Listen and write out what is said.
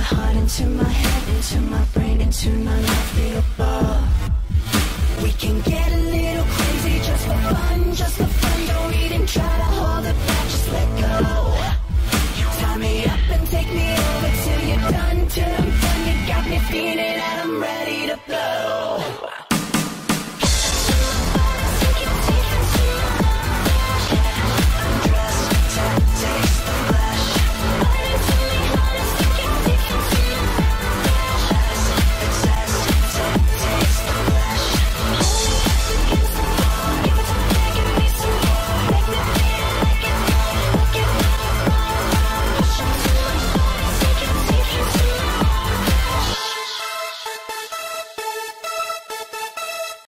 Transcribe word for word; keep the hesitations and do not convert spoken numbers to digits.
heart into my head, into my brain, into my life, feel above. We can get a little crazy just for fun, just for fun.